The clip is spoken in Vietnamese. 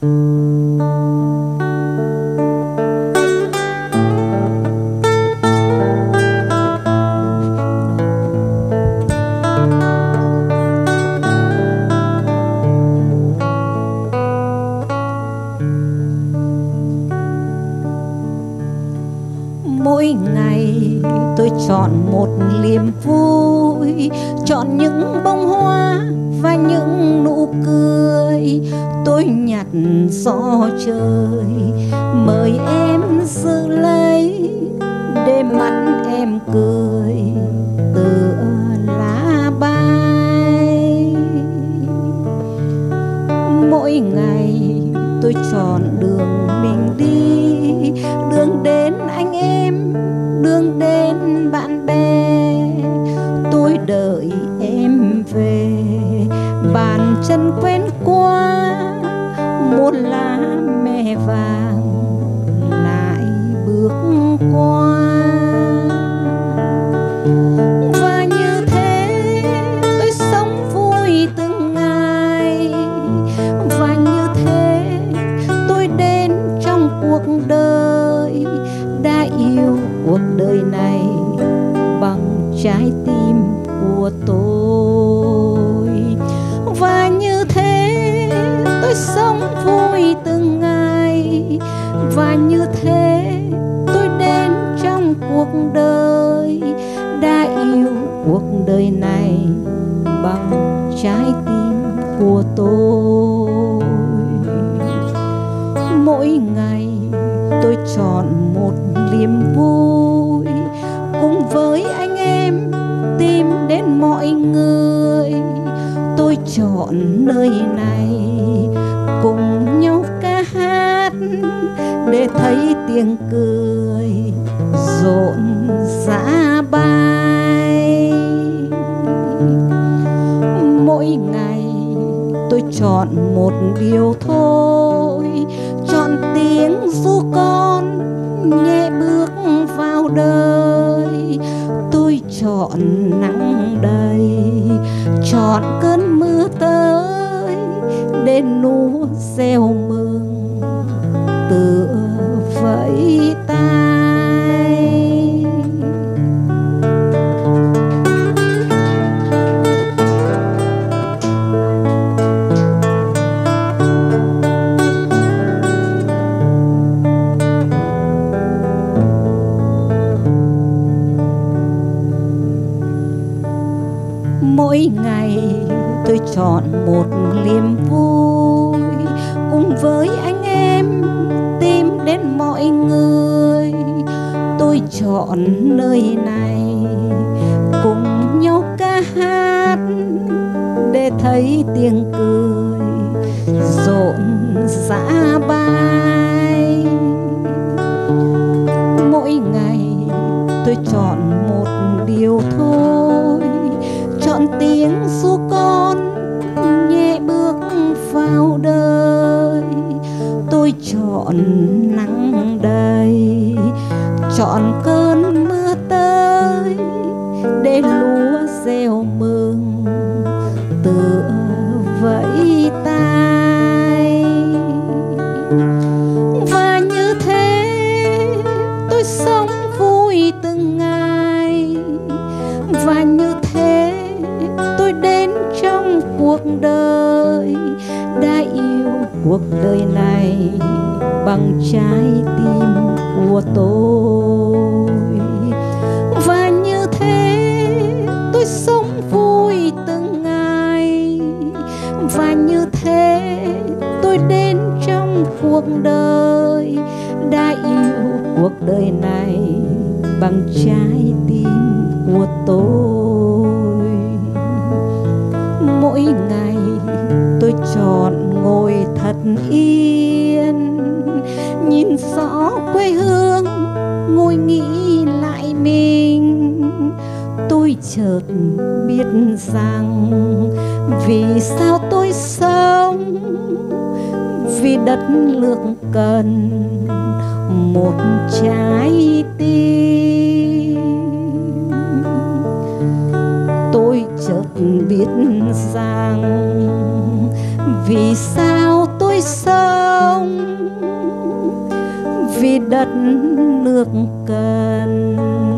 Mỗi ngày tôi chọn một niềm vui, chọn những bông hoa và những nụ cười. Tôi nhặt gió trời mời em giữ lấy, để mắt em cười tựa lá bay. Mỗi ngày tôi chọn đường mình đi, đường đến anh em, đường đến bạn bè. Tôi đợi em về, bàn chân quen qua, một lá me vàng lại bước qua. Và như thế tôi sống vui từng ngày, và như thế tôi đến trong cuộc đời, đã yêu cuộc đời này bằng trái tim của tôi. Và như thế tôi sống vui từng ngày, và như thế tôi đến trong cuộc đời, đã yêu cuộc đời này bằng trái tim của tôi. Mỗi ngày tôi chọn một niềm vui, cùng với anh em tìm đến mọi người. Tôi chọn nơi này cùng nhau ca hát, để thấy tiếng cười rộn rã bay. Mỗi ngày tôi chọn một điều thôi, chọn tiếng ru con nhẹ bước vào đời. Tôi chọn nắng đầy, chọn cơn mưa tới, để núa gieo mừng tựa vẫy tay. Mỗi ngày tôi chọn một niềm vui, cùng với anh em tìm đến mọi người. Tôi chọn nơi này cùng nhau ca hát, để thấy tiếng cười rộn rã bay. Mỗi ngày tôi chọn một điều thôi, chọn tiếng ru con nhẹ bước vào đời. Tôi chọn nắng đầy, chọn cơn mưa tới, để lúa gieo mừng tựa vẫy tay. Và như thế tôi sống vui từng ngày, và như thế tôi đến trong cuộc đời, đã yêu cuộc đời này bằng trái tim của tôi. Và như thế tôi sống vui từng ngày, và như thế tôi đến trong cuộc đời, đã yêu cuộc đời này bằng trái tim của tôi. Mỗi ngày tôi chọn ngồi thật yên, nhìn rõ quê hương, ngồi nghĩ lại mình. Tôi chợt biết rằng vì sao tôi sống, vì đất nước cần một trái tim. Tôi chợt biết rằng vì sao tôi sống, đất nước cần.